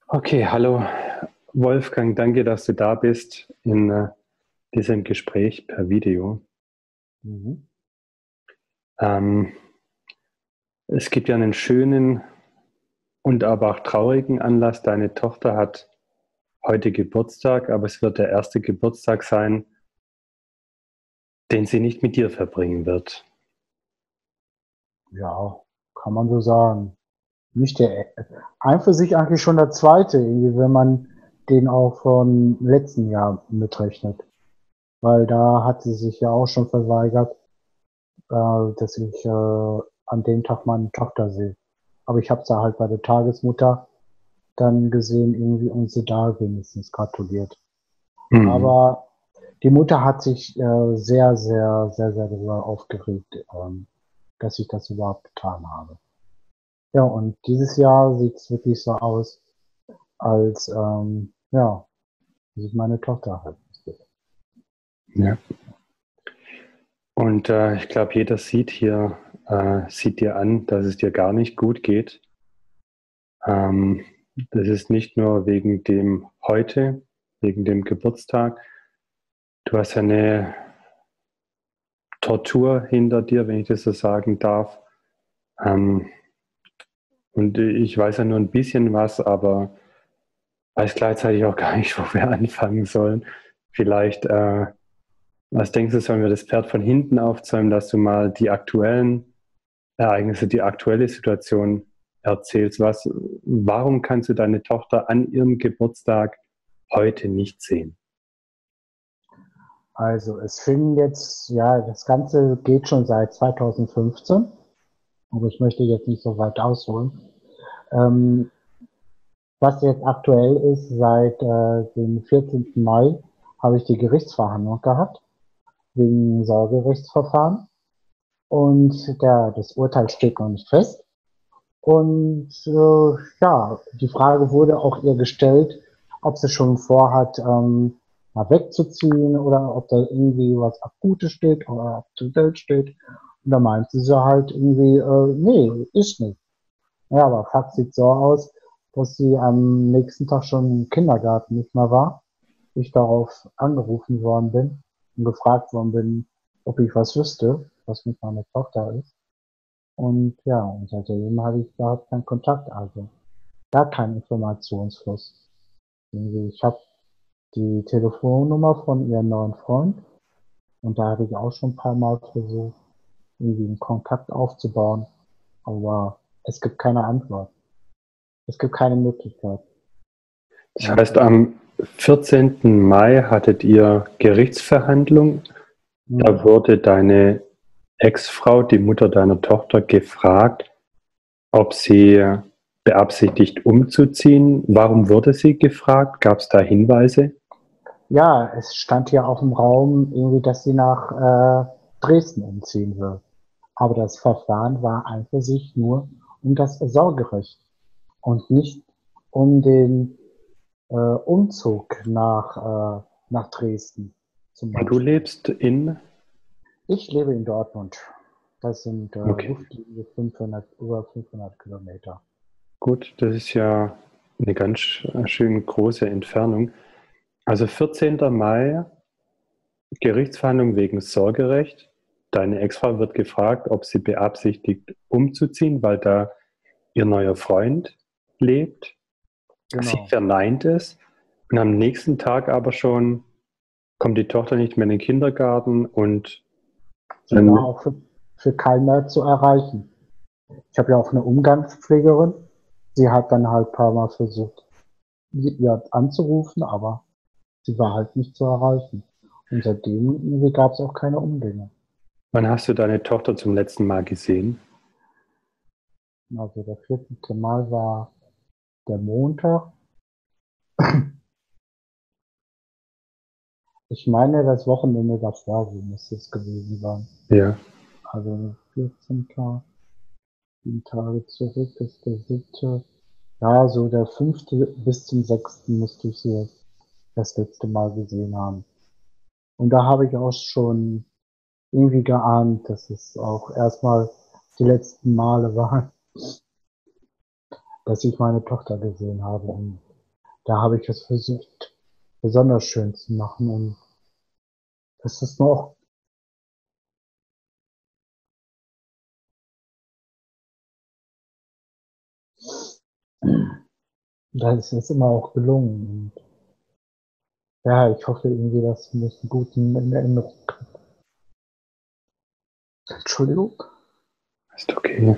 Okay, hallo Wolfgang, danke, dass du da bist in diesem Gespräch per Video. Mhm. Ähm, Es gibt ja einen schönen und aber auch traurigen Anlass. Deine Tochter hat heute Geburtstag, aber es wird der erste Geburtstag sein, den sie nicht mit dir verbringen wird. Ja, kann man so sagen. Nicht ein für sich eigentlich schon der zweite, irgendwie, wenn man den auch vom letzten Jahr mitrechnet. Weil da hat sie sich ja auch schon verweigert, dass ich an dem Tag meine Tochter sehe. Aber ich habe sie halt bei der Tagesmutter dann gesehen irgendwie und sie da wenigstens gratuliert. Mhm. Aber die Mutter hat sich sehr, sehr, sehr, sehr darüber aufgeregt, dass ich das überhaupt getan habe. Ja, und dieses Jahr sieht es wirklich so aus, als ja, sich meine Tochter halt wüsste. Ja. Und ich glaube, jeder sieht dir an, dass es dir gar nicht gut geht. Ähm, Das ist nicht nur wegen dem heute, wegen dem Geburtstag. Du hast ja eine Tortur hinter dir, wenn ich das so sagen darf. Ähm, und ich weiß ja nur ein bisschen was, aber weiß gleichzeitig auch gar nicht, wo wir anfangen sollen. Vielleicht, was denkst du, sollen wir das Pferd von hinten aufzäumen, dass du mal die aktuellen Ereignisse, die aktuelle Situation erzählst? Warum kannst du deine Tochter an ihrem Geburtstag heute nicht sehen? Also es fing jetzt, ja, das Ganze geht schon seit 2015, aber ich möchte jetzt nicht so weit ausholen. Ähm, Was jetzt aktuell ist, seit dem 14. Mai habe ich die Gerichtsverhandlung gehabt, wegen Sorgerechtsverfahren. Und das Urteil steht noch nicht fest. Und ja, die Frage wurde auch ihr gestellt, ob sie schon vorhat, mal wegzuziehen oder ob da irgendwie was Akutes steht oder ob zu Geld steht. Und da meinte sie halt irgendwie, nee, ist nicht. Ja, aber Fakt sieht so aus, dass sie am nächsten Tag schon im Kindergarten nicht mehr war. Ich darauf angerufen worden bin und gefragt worden bin, ob ich was wüsste, was mit meiner Tochter ist. Und ja, und seitdem habe ich überhaupt keinen Kontakt, also gar keinen Informationsfluss. Irgendwie, ich habe die Telefonnummer von ihrem neuen Freund und da habe ich auch schon ein paar Mal versucht, irgendwie einen Kontakt aufzubauen, aber es gibt keine Antwort. Es gibt keine Möglichkeit. Das Und heißt, am 14. Mai hattet ihr Gerichtsverhandlung. Da mh, wurde deine Ex-Frau, die Mutter deiner Tochter, gefragt, ob sie beabsichtigt umzuziehen. Warum wurde sie gefragt? Gab es da Hinweise? ja, es stand ja auch im Raum, irgendwie, dass sie nach Dresden umziehen will. Aber das Verfahren war an für sich nur um das Sorgerecht und nicht um den Umzug nach Dresden zum Und du Beispiel. lebst in? Ich lebe in Dortmund. Das sind Okay, Luftlinie 500, über 500 Kilometer. gut, das ist ja eine ganz schön große Entfernung. Also 14. Mai, Gerichtsverhandlung wegen Sorgerecht. Deine Ex-Frau wird gefragt, ob sie beabsichtigt umzuziehen, weil da ihr neuer Freund lebt. Sie Genau. verneint es. Und am nächsten Tag aber schon kommt die Tochter nicht mehr in den Kindergarten und Sie war dann, auch für keiner zu erreichen. Ich habe ja auch eine Umgangspflegerin. Sie hat dann halt ein paar Mal versucht, ja, anzurufen, aber sie war halt nicht zu erreichen. Und seitdem gab es auch keine Umgänge. wann hast du deine Tochter zum letzten Mal gesehen? Also der 14. Mai war der Montag. Ich meine, das Wochenende davor, so müsste es gewesen sein. Ja. Also 14. 7 Tage zurück ist der 7. Ja, so der 5. bis zum 6. müsste ich sie das letzte Mal gesehen haben. Und da habe ich auch schon irgendwie geahnt, dass es auch erstmal die letzten Male waren, dass ich meine Tochter gesehen habe. Und Da habe ich es versucht, besonders schön zu machen und das ist noch, das ist immer auch gelungen. Und ja, ich hoffe irgendwie, dass ich einen guten in Erinnerung habe. Entschuldigung. Ist okay.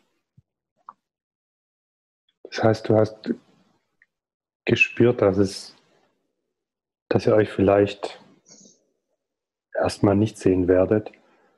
Das heißt, du hast gespürt, dass ihr euch vielleicht erstmal nicht sehen werdet.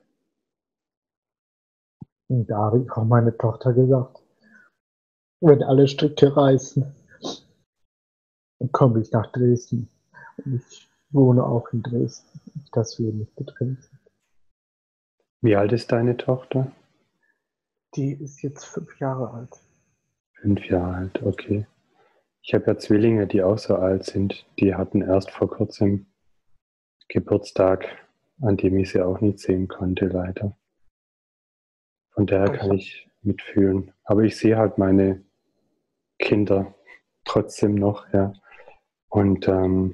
Und da habe ich auch meine Tochter gesagt, wenn alle Stricke reißen, dann komme ich nach Dresden. Und ich wohne auch in Dresden, dass wir nicht getrennt sind. Wie alt ist deine Tochter? Die ist jetzt 5 Jahre alt. 5 Jahre alt, okay. Ich habe ja Zwillinge, die auch so alt sind. Die hatten erst vor kurzem Geburtstag, an dem ich sie auch nicht sehen konnte, leider. Von daher kann ich mitfühlen. Aber ich sehe halt meine Kinder trotzdem noch, ja. Und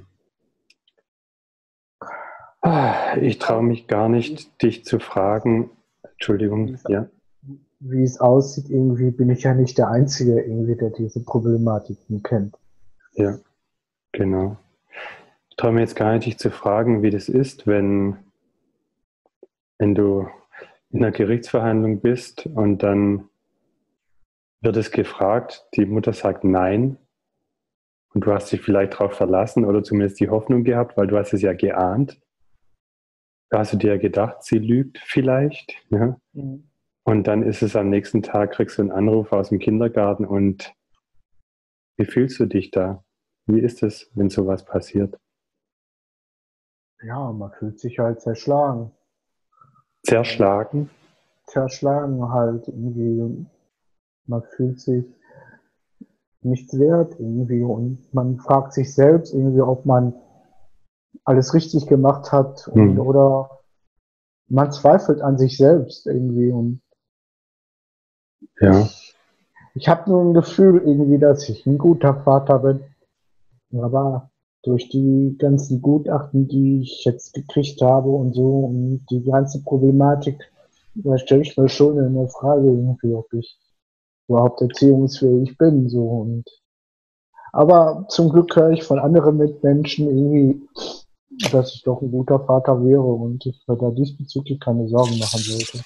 ich traue mich gar nicht, dich zu fragen. Entschuldigung, ja. Wie es aussieht, irgendwie bin ich ja nicht der Einzige, irgendwie, der diese Problematiken kennt. Ja, genau. Ich traue mir jetzt gar nicht, dich zu fragen, wie das ist, wenn du in einer Gerichtsverhandlung bist und dann wird es gefragt, die Mutter sagt nein und du hast dich vielleicht darauf verlassen oder zumindest die Hoffnung gehabt, weil du hast es ja geahnt. Da hast du dir ja gedacht, sie lügt vielleicht, ja. Mhm. Und dann ist es am nächsten Tag, kriegst du einen Anruf aus dem Kindergarten und wie fühlst du dich da? Wie ist es, wenn sowas passiert? Ja, man fühlt sich halt zerschlagen. Zerschlagen? Zerschlagen halt irgendwie. Man fühlt sich nichts wert irgendwie und man fragt sich selbst irgendwie, ob man alles richtig gemacht hat und Hm. oder man zweifelt an sich selbst irgendwie und Ja, ich habe nur ein Gefühl irgendwie, dass ich ein guter Vater bin. Aber durch die ganzen Gutachten, die ich jetzt gekriegt habe und so und die ganze Problematik, da stelle ich mir schon eine Frage irgendwie, ob ich überhaupt erziehungsfähig bin, so und aber zum Glück höre ich von anderen Mitmenschen irgendwie, dass ich doch ein guter Vater wäre und ich mir da diesbezüglich keine Sorgen machen sollte.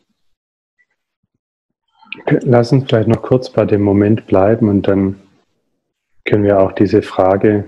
lass uns vielleicht noch kurz bei dem Moment bleiben und dann können wir auch diese Frage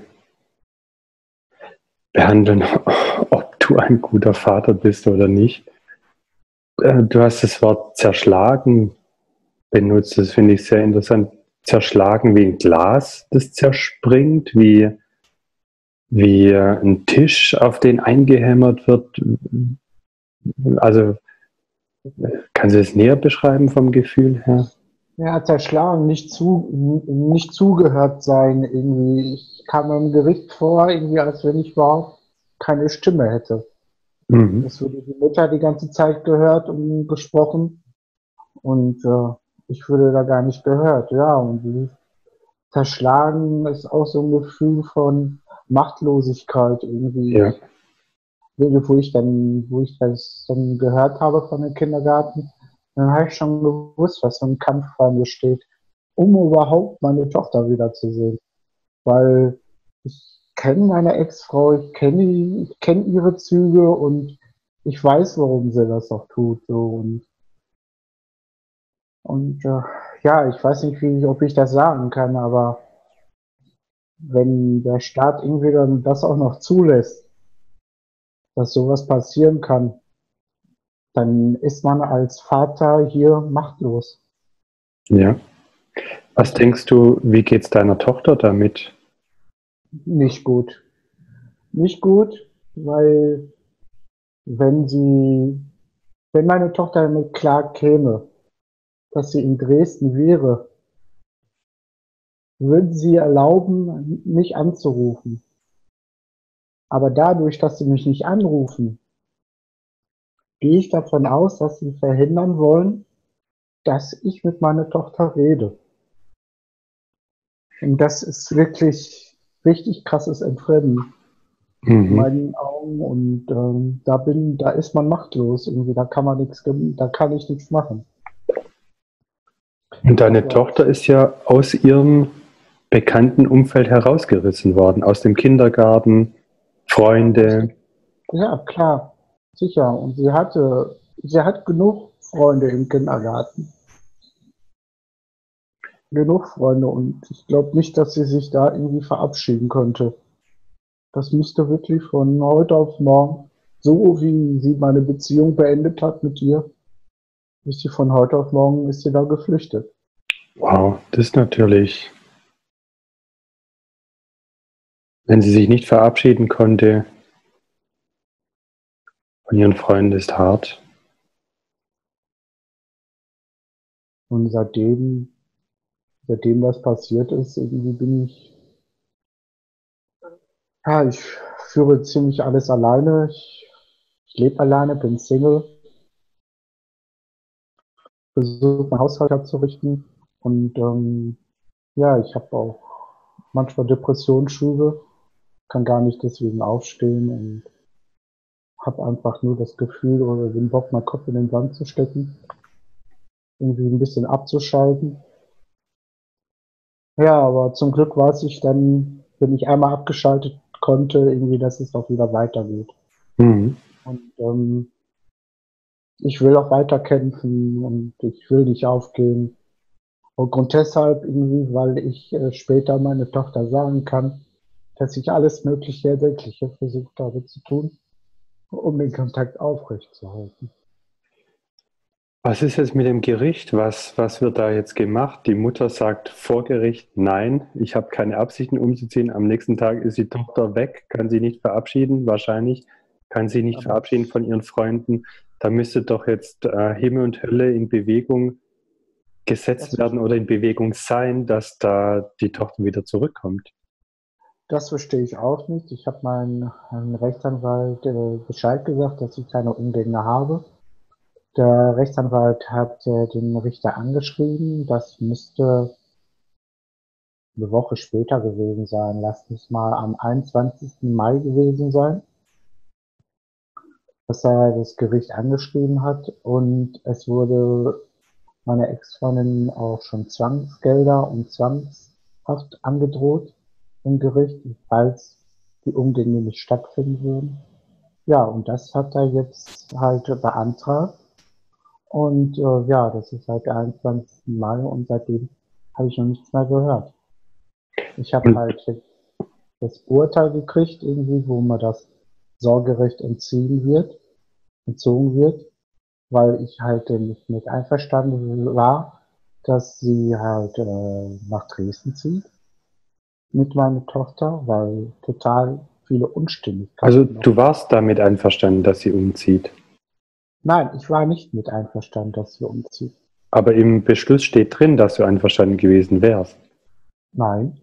behandeln, ob du ein guter Vater bist oder nicht. Du hast das Wort zerschlagen benutzt, das finde ich sehr interessant. Zerschlagen wie ein Glas, das zerspringt, wie ein Tisch, auf den eingehämmert wird. Also kannst du das näher beschreiben vom Gefühl her? Ja, zerschlagen, nicht zugehört sein, irgendwie. Ich kam im Gericht vor, irgendwie, als wenn ich überhaupt keine Stimme hätte. Mhm. Es wurde die Mutter die ganze Zeit gehört und gesprochen und ich wurde da gar nicht gehört. Ja, und dieses Zerschlagen ist auch so ein Gefühl von Machtlosigkeit irgendwie. Ja, Wo ich das dann gehört habe von dem Kindergarten, dann habe ich schon gewusst, was für ein Kampf vor mir steht, um überhaupt meine Tochter wiederzusehen. Weil ich kenne meine Ex-Frau, ich kenne ihre Züge und ich weiß, warum sie das auch tut. So. Und ja, ich weiß nicht, ob ich das sagen kann, aber wenn der Staat irgendwie dann das auch noch zulässt, dass sowas passieren kann, dann ist man als Vater hier machtlos. ja. Was denkst du, wie geht's deiner Tochter damit? Nicht gut. Nicht gut, weil wenn sie, wenn meine Tochter damit klar käme, dass sie in Dresden wäre, würden sie erlauben, mich anzurufen. Aber dadurch, dass sie mich nicht anrufen, gehe ich davon aus, dass sie verhindern wollen, dass ich mit meiner Tochter rede. Und das ist wirklich richtig krasses Entfremden in Mhm. meinen Augen. Und da ist man machtlos. Irgendwie, da kann ich nichts machen. Und Ich habe deine ja auch, Tochter ist ja aus ihrem bekannten Umfeld herausgerissen worden, aus dem Kindergarten, Freunde. ja klar, sicher. Und sie hat genug Freunde im Kindergarten. Genug Freunde. Und ich glaube nicht, dass sie sich da irgendwie verabschieden könnte. Das müsste wirklich von heute auf morgen, so wie sie meine Beziehung beendet hat mit ihr, ist sie von heute auf morgen ist sie da geflüchtet. Wow, das ist natürlich, wenn sie sich nicht verabschieden konnte von ihren Freunden, ist hart. Und seitdem das passiert ist, irgendwie ich führe ziemlich alles alleine. Ich lebe alleine, bin Single, versuche meinen Haushalt abzurichten. Und ja, ich habe auch manchmal Depressionsschübe, kann gar nicht deswegen aufstehen und habe einfach nur das Gefühl oder den Bock, meinen Kopf in den Sand zu stecken, irgendwie ein bisschen abzuschalten. Ja, aber zum Glück weiß ich dann, wenn ich einmal abgeschaltet konnte, irgendwie, dass es auch wieder weitergeht. Mhm. Und ich will auch weiter kämpfen und ich will nicht aufgeben. Und deshalb irgendwie, weil ich später meine Tochter sagen kann, dass ich alles Mögliche Erdenkliche versucht habe zu tun, um den Kontakt aufrechtzuerhalten. Was ist jetzt mit dem Gericht? Was wird da jetzt gemacht? Die Mutter sagt vor Gericht, nein, ich habe keine Absichten umzuziehen. Am nächsten Tag ist die Tochter weg, kann sie nicht verabschieden, wahrscheinlich kann sie nicht Aber verabschieden von ihren Freunden. Da müsste doch jetzt Himmel und Hölle in Bewegung gesetzt das, werden oder in Bewegung sein, dass da die Tochter wieder zurückkommt. das verstehe ich auch nicht. Ich habe meinen Rechtsanwalt Bescheid gesagt, dass ich keine Umgänge habe. Der Rechtsanwalt hat den Richter angeschrieben. Das müsste eine Woche später gewesen sein. Lasst es mal am 21. Mai gewesen sein, dass er das Gericht angeschrieben hat. Und es wurde meiner Ex-Freundin auch schon Zwangsgelder und Zwangshaft angedroht im Gericht, falls die Umgänge nicht stattfinden würden. Ja, und das hat er jetzt halt beantragt. Und ja, das ist seit der 21. Mai und seitdem habe ich noch nichts mehr gehört. Ich habe Und halt jetzt das Urteil gekriegt, irgendwie, wo mir das Sorgerecht entzogen wird, weil ich halt nicht mit einverstanden war, dass sie halt nach Dresden zieht mit meiner Tochter, weil total viele also Unstimmigkeiten noch. du warst damit einverstanden, dass sie umzieht. Nein, ich war nicht mit einverstanden, dass sie umzieht. Aber im Beschluss steht drin, dass du einverstanden gewesen wärst. Nein,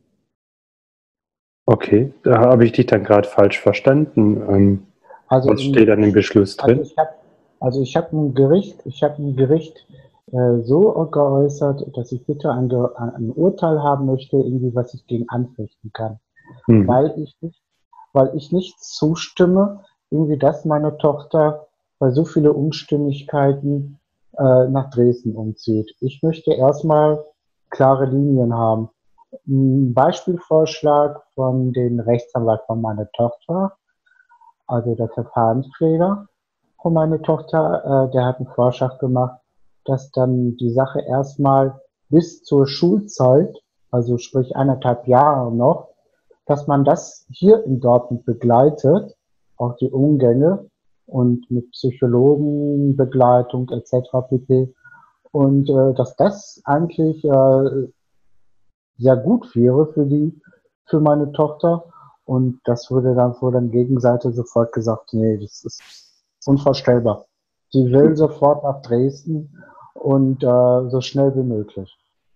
Okay, da habe ich dich dann gerade falsch verstanden. also Was steht dann im Beschluss also drin? ich habe ein Gericht so geäußert, dass ich bitte ein Urteil haben möchte, irgendwie, was ich gegen anfechten kann, Mhm. weil ich nicht, weil ich nicht zustimme, irgendwie, dass meine Tochter bei so viele Unstimmigkeiten nach Dresden umzieht. Ich möchte erstmal klare Linien haben. Ein Beispielvorschlag von dem Rechtsanwalt von meiner Tochter, also der Verfahrensträger von meiner Tochter, der hat einen Vorschlag gemacht, dass dann die Sache erstmal bis zur Schulzeit, also sprich 1,5 Jahre noch, dass man das hier in Dortmund begleitet, auch die Umgänge und mit Psychologenbegleitung etc. pp. Und dass das eigentlich sehr gut wäre für meine Tochter. Und das wurde dann vor der Gegenseite sofort gesagt, nee, das ist unvorstellbar. Sie will sofort nach Dresden und so schnell wie möglich.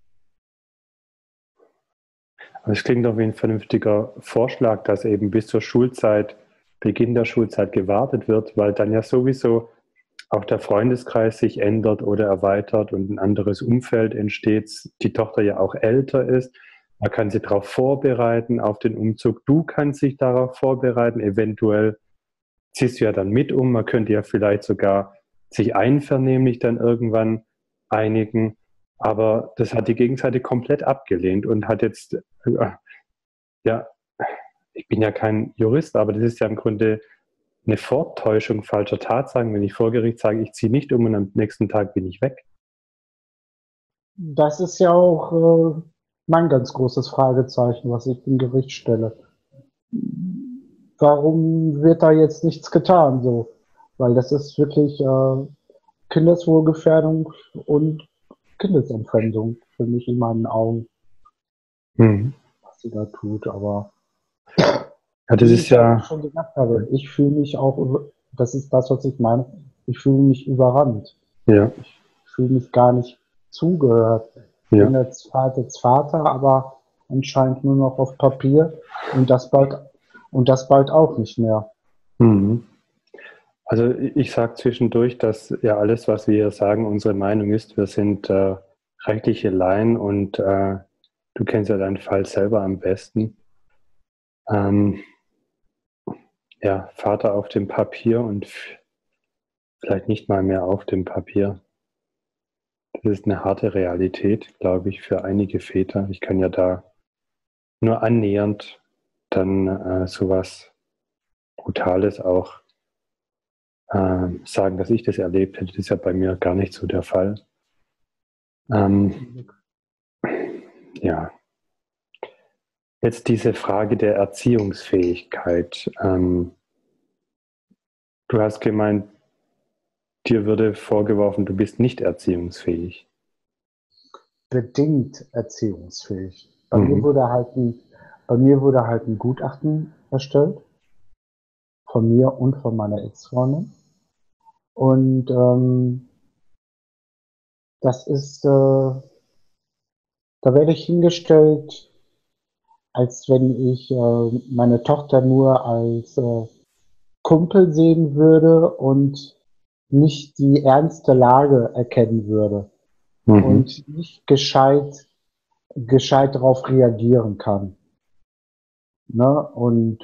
Aber es klingt doch wie ein vernünftiger Vorschlag, dass eben bis zur Schulzeit, Beginn der Schulzeit gewartet wird, weil dann ja sowieso auch der Freundeskreis sich ändert oder erweitert und ein anderes Umfeld entsteht, die Tochter ja auch älter ist. Man kann sie darauf vorbereiten, auf den Umzug. Du kannst dich darauf vorbereiten. Eventuell ziehst du ja dann mit um. Man könnte ja vielleicht sogar sich einvernehmlich dann irgendwann einigen. Aber das hat die Gegenseite komplett abgelehnt und hat jetzt, ja, ich bin ja kein Jurist, aber das ist ja im Grunde eine Vortäuschung falscher Tatsachen, wenn ich vor Gericht sage, ich ziehe nicht um und am nächsten Tag bin ich weg. Das ist ja auch mein ganz großes Fragezeichen, was ich dem Gericht stelle. Warum wird da jetzt nichts getan so? Weil das ist wirklich Kindeswohlgefährdung und Kindesentfremdung für mich in meinen Augen, Mhm. was sie da tut. Aber Ja, das wie ist ich ja auch ja, schon gesagt habe, ich fühle mich auch, das ist das, was ich meine, ich fühle mich überrannt. ja, Ich fühle mich gar nicht zugehört. Ich bin ja. jetzt Vater, aber anscheinend nur noch auf Papier und das bald auch nicht mehr. Mhm. Also ich sage zwischendurch, dass ja alles, was wir hier sagen, unsere Meinung ist. Wir sind rechtliche Laien und du kennst ja deinen Fall selber am besten. Ähm, ja, Vater auf dem Papier und vielleicht nicht mal mehr auf dem Papier. Das ist eine harte Realität, glaube ich, für einige Väter. Ich kann ja da nur annähernd dann sowas Brutales auch sagen, dass ich das erlebt hätte. Das ist ja bei mir gar nicht so der Fall. Ähm, ja, jetzt diese Frage der Erziehungsfähigkeit. Du hast gemeint, dir würde vorgeworfen, du bist nicht erziehungsfähig. Bedingt erziehungsfähig. Mhm. Bei mir wurde halt ein Gutachten erstellt, von mir und von meiner Ex-Freundin. Und das ist, da werde ich hingestellt, als wenn ich meine Tochter nur als Kumpel sehen würde und nicht die ernste Lage erkennen würde Mhm. und nicht gescheit darauf reagieren kann. Ne? Und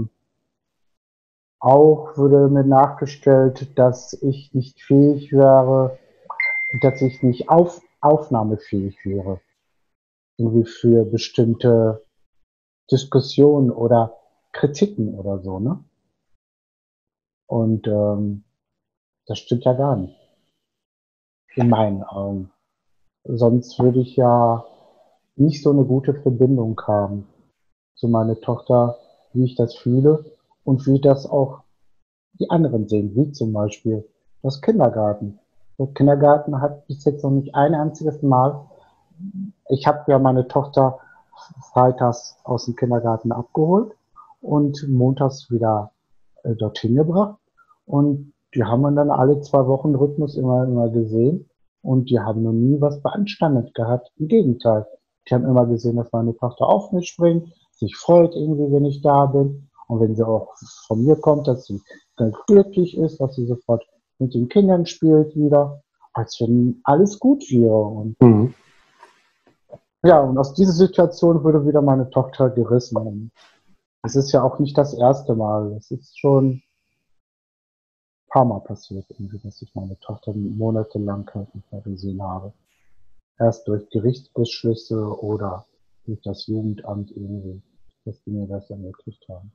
auch wurde mir nachgestellt, dass ich nicht fähig wäre, dass ich nicht aufnahmefähig wäre, irgendwie für bestimmte Diskussionen oder Kritiken oder so, ne? Und das stimmt ja gar nicht, in meinen Augen. Sonst würde ich ja nicht so eine gute Verbindung haben zu meiner Tochter, wie ich das fühle und wie das auch die anderen sehen, wie zum Beispiel das Kindergarten. Der Kindergarten hat bis jetzt noch nicht ein einziges Mal, ich habe ja meine Tochter freitags aus dem Kindergarten abgeholt und montags wieder dorthin gebracht. Und die haben wir dann alle 2 Wochen Rhythmus immer gesehen. Und die haben noch nie was beanstandet gehabt. Im Gegenteil. Die haben immer gesehen, dass meine Tochter auf mich springt, sich freut irgendwie, wenn ich da bin. Und wenn sie auch von mir kommt, dass sie ganz glücklich ist, dass sie sofort mit den Kindern spielt wieder, als wenn alles gut wäre. Und Mhm. ja, und aus dieser Situation wurde wieder meine Tochter gerissen. Und es ist ja auch nicht das erste Mal. Es ist schon ein paar Mal passiert, irgendwie, dass ich meine Tochter monatelang halt nicht mehr gesehen habe. Erst durch Gerichtsbeschlüsse oder durch das Jugendamt irgendwie, dass die mir das ermöglicht haben.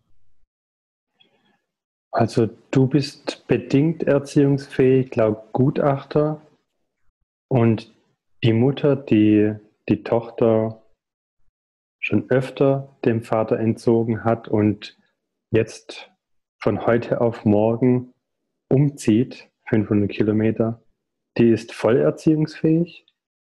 Also du bist bedingt erziehungsfähig, laut Gutachter, und die Mutter, die die Tochter schon öfter dem Vater entzogen hat und jetzt von heute auf morgen umzieht, 500 Kilometer, die ist voll erziehungsfähig?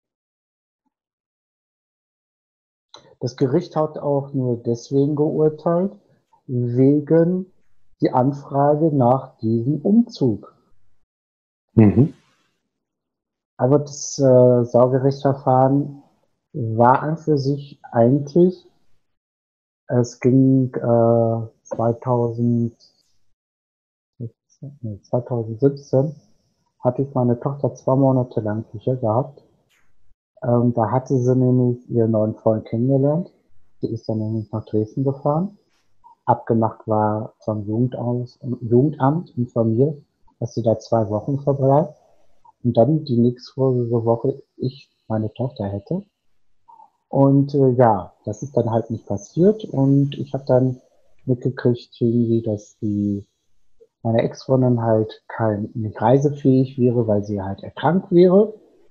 Das Gericht hat auch nur deswegen geurteilt, wegen die Anfrage nach diesem Umzug. Mhm. Aber das Sorgerechtsverfahren war an für sich eigentlich, es ging 2017, hatte ich meine Tochter 2 Monate lang hier gehabt. Da hatte sie nämlich ihren neuen Freund kennengelernt. die ist dann nämlich nach Dresden gefahren. Abgemacht war vom Jugendamt und von mir, dass sie da 2 Wochen verbleibt. Und dann die nächstfolgende Woche ich meine Tochter hätte. Und ja, das ist dann halt nicht passiert. Und ich habe dann mitgekriegt, irgendwie, dass meine Ex-Freundin halt nicht reisefähig wäre, weil sie halt erkrankt wäre.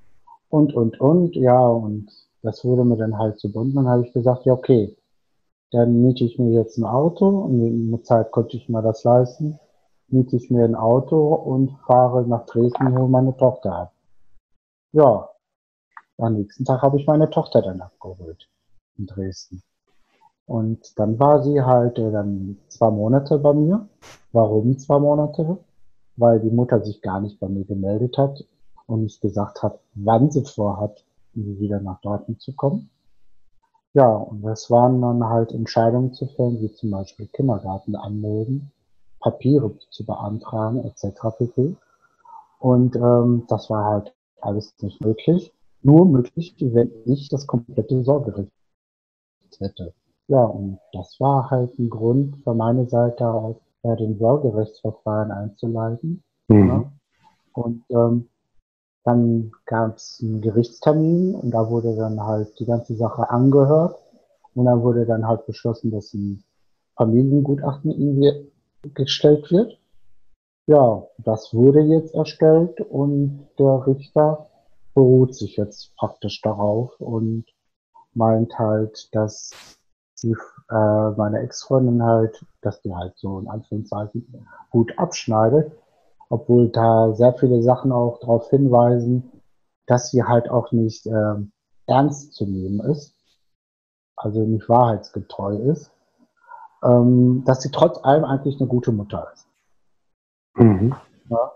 Und, ja, und das wurde mir dann halt zu bunt. Dann habe ich gesagt, ja, okay, dann miete ich mir jetzt ein Auto und in der Zeit konnte ich mir das leisten. Miete ich mir ein Auto und fahre nach Dresden und hole meine Tochter ab. Ja, am nächsten Tag habe ich meine Tochter dann abgeholt in Dresden. Und dann war sie halt dann 2 Monate bei mir. Warum 2 Monate? Weil die Mutter sich gar nicht bei mir gemeldet hat und nicht gesagt hat, wann sie vorhat, wieder nach Dortmund zu kommen. Ja, und das waren dann halt Entscheidungen zu fällen, wie zum Beispiel Kindergarten anmelden, Papiere zu beantragen, etc. pp. Und das war halt alles nicht möglich. Nur möglich, wenn ich das komplette Sorgerecht hätte. Ja, und das war halt ein Grund von meiner Seite aus, den Sorgerechtsverfahren einzuleiten. Mhm. Ne? Und dann gab es einen Gerichtstermin und da wurde dann halt die ganze Sache angehört. Und dann wurde dann halt beschlossen, dass ein Familiengutachten irgendwie gestellt wird. Ja, das wurde jetzt erstellt und der Richter beruht sich jetzt praktisch darauf und meint halt, dass die, meine Ex-Freundin halt, dass die halt so in Anführungszeichen gut abschneidet, obwohl da sehr viele Sachen auch darauf hinweisen, dass sie halt auch nicht ernst zu nehmen ist, also nicht wahrheitsgetreu ist, dass sie trotz allem eigentlich eine gute Mutter ist. Mhm. Ja,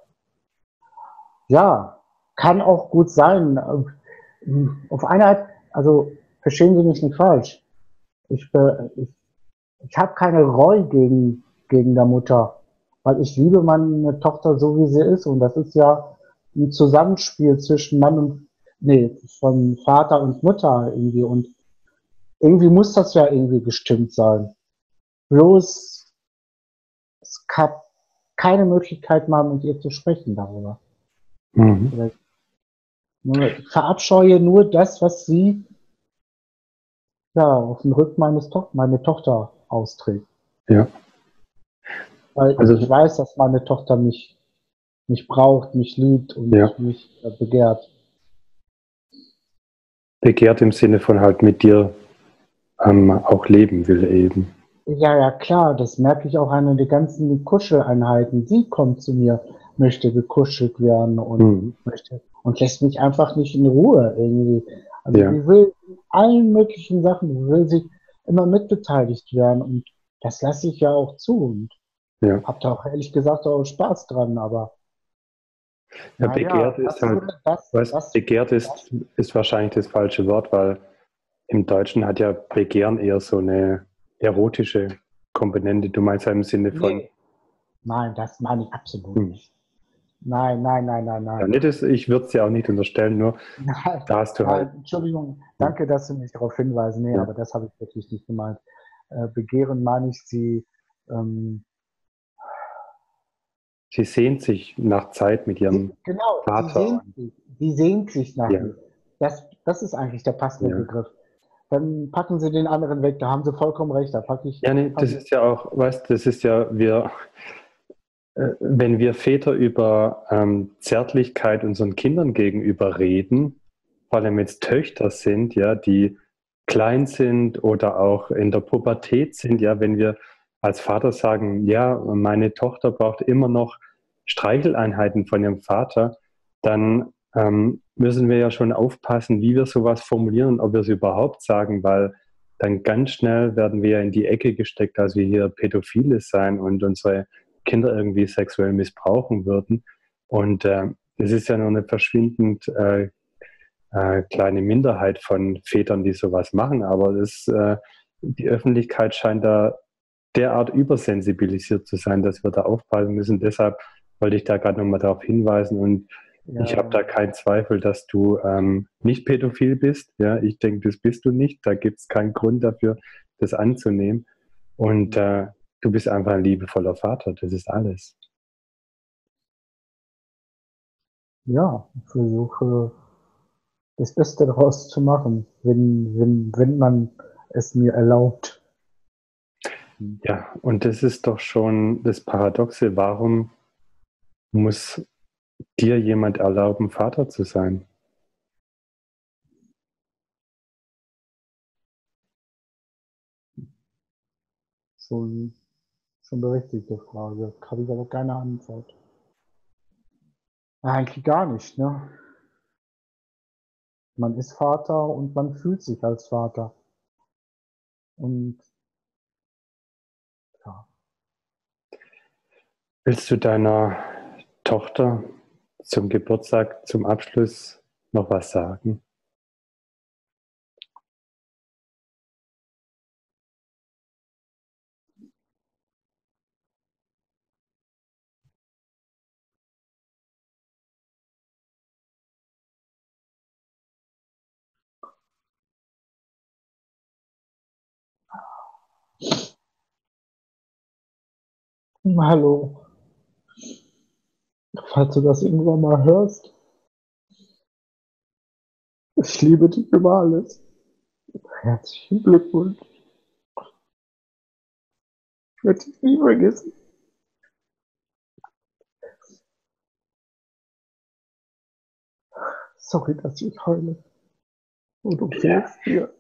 ja, kann auch gut sein. Auf eine Art, also verstehen Sie mich nicht falsch. Ich, ich, ich habe keine Reue gegen der Mutter, weil ich liebe meine Tochter so, wie sie ist. Und das ist ja ein Zusammenspiel zwischen von Vater und Mutter irgendwie. Und irgendwie muss das ja irgendwie gestimmt sein. Bloß es gab keine Möglichkeit, mal mit ihr zu sprechen darüber. Mhm. Ich verabscheue nur das, was sie ja auf dem Rücken meine Tochter austrägt. Ja, Weil ich also weiß, dass meine Tochter mich braucht, mich liebt ja, und mich begehrt. begehrt im Sinne von halt mit dir auch leben will eben. Ja, ja, klar, das merke ich auch an den ganzen Kuscheleinheiten. Sie kommt zu mir, möchte gekuschelt werden Mhm. und lässt mich einfach nicht in Ruhe irgendwie. Also Ja, die will in allen möglichen Sachen, die will sich immer mitbeteiligt werden und das lasse ich ja auch zu und ja. habe da auch ehrlich gesagt auch Spaß dran, aber Ja, naja, begehrt ist halt, begehrt das, ist wahrscheinlich das falsche Wort, weil im Deutschen hat ja Begehren eher so eine erotische Komponente. Du meinst ja im Sinne von, nee, nein, das meine ich absolut hm, nicht. Nein, nein, nein, nein, ja, nein. nicht das, ich würde es ja auch nicht unterstellen, nur Nein, da hast du halt, nein, Entschuldigung, hm, danke, dass Sie mich darauf hinweisen. Nee, ja. aber das habe ich wirklich nicht gemeint. Begehren meine ich Sie, ähm, Sie sehnt sich nach Zeit mit ihrem genau, Vater. Und, sie sehnt sich nach ja, mir. Das ist eigentlich der passende ja. Begriff. Dann packen Sie den anderen weg, da haben Sie vollkommen recht. Da Ja, nee, das packe ich, ist ja auch, weißt, das ist ja, wenn wir Väter über Zärtlichkeit unseren Kindern gegenüber reden, vor allem jetzt Töchter sind, ja, die klein sind oder auch in der Pubertät sind, ja, wenn wir als Vater sagen, ja, meine Tochter braucht immer noch Streicheleinheiten von ihrem Vater, dann müssen wir ja schon aufpassen, wie wir sowas formulieren und ob wir es überhaupt sagen, weil dann ganz schnell werden wir in die Ecke gesteckt, dass wir hier Pädophile sein und unsere Kinder irgendwie sexuell missbrauchen würden. Und es ist ja nur eine verschwindend kleine Minderheit von Vätern, die sowas machen, aber die Öffentlichkeit scheint da derart übersensibilisiert zu sein, dass wir da aufpassen müssen. Deshalb wollte ich da gerade nochmal darauf hinweisen und ich habe ja, da keinen Zweifel, dass du nicht pädophil bist. Ja, ich denke, das bist du nicht. Da gibt es keinen Grund dafür, das anzunehmen. Und du bist einfach ein liebevoller Vater, das ist alles. Ja, ich versuche das Beste daraus zu machen, wenn man es mir erlaubt. Ja, und das ist doch schon das Paradoxe. Warum muss dir jemand erlauben, Vater zu sein? Schon, schon berechtigte Frage. Habe ich aber keine Antwort. Eigentlich gar nicht, ne? Man ist Vater und man fühlt sich als Vater. Und ja, Willst du deiner Tochter zum Geburtstag, zum Abschluss noch was sagen? hallo, falls du das irgendwann mal hörst, ich liebe dich über alles. Herzlichen Glückwunsch. Ich werde dich nie vergessen. Sorry, dass ich heule. Und du Ja. fehlst mir.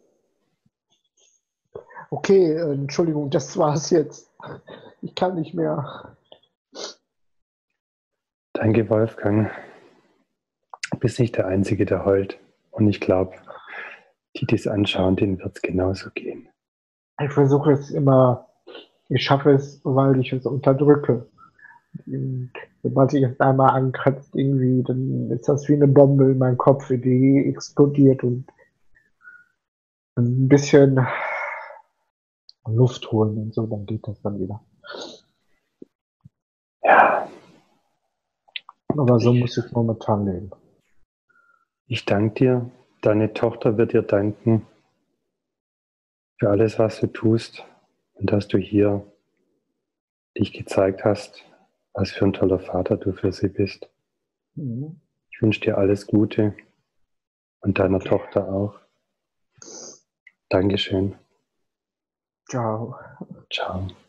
Okay, Entschuldigung, das war's jetzt. Ich kann nicht mehr. Danke, Wolfgang. Du bist nicht der Einzige, der heult. Und ich glaube, die das anschauen, denen wird es genauso gehen. Ich versuche es immer, ich schaffe es, weil ich es unterdrücke. Und sobald sich es einmal ankratzt, irgendwie, dann ist das wie eine Bombe in meinem Kopf, die explodiert und ein bisschen Luft holen und so, dann geht das dann wieder. Ja, Aber so ich, muss ich momentan leben. ich danke dir. Deine Tochter wird dir danken für alles, was du tust und dass du hier dich gezeigt hast, was für ein toller Vater du für sie bist. Mhm. Ich wünsche dir alles Gute und deiner Okay. Tochter auch. Dankeschön. Ciao. Ciao.